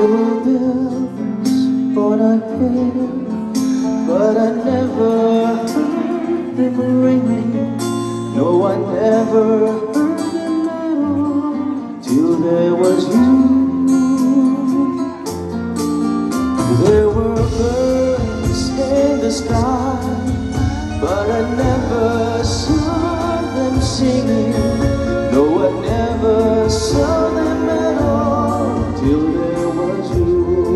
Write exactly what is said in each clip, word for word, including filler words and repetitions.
were bells on a hill, but I never heard them ringing. No, I never heard them at all, till there was you. There were birds in the sky, but I never saw them singing. No, I never saw them at all, till there was you.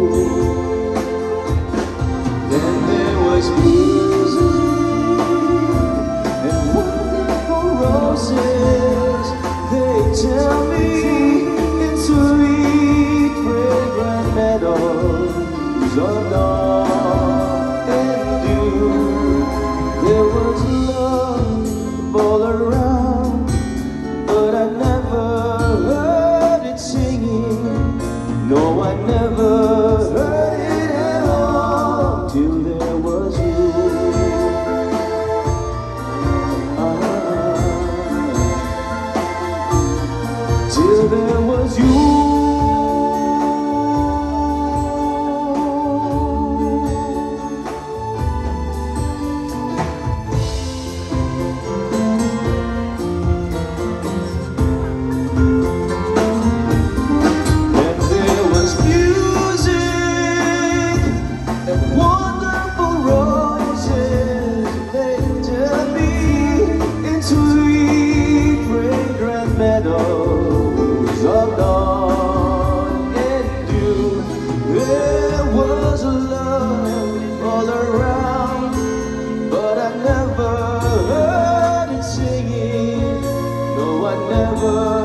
Then there was music and wonderful roses. They tell me in sweet fragrant meadows of dawn and dew. There was love all around, but I never heard it singing. No, I never heard it at all, till there was you. Ah, till there was you. Meadows of dawn and dew. There was love all around, but I never heard it singing. No, I never